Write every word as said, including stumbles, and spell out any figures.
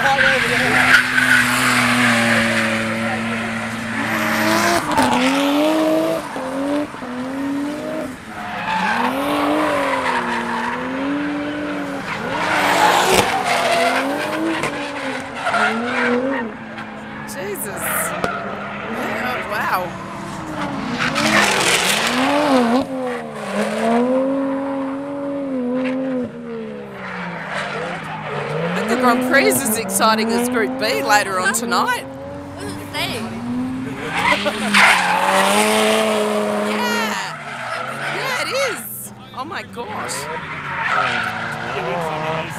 Jesus. Yeah, wow. I think the Grand Prix is as exciting as Group B later on tonight. What does it say? Yeah. Yeah, it is. Oh my gosh.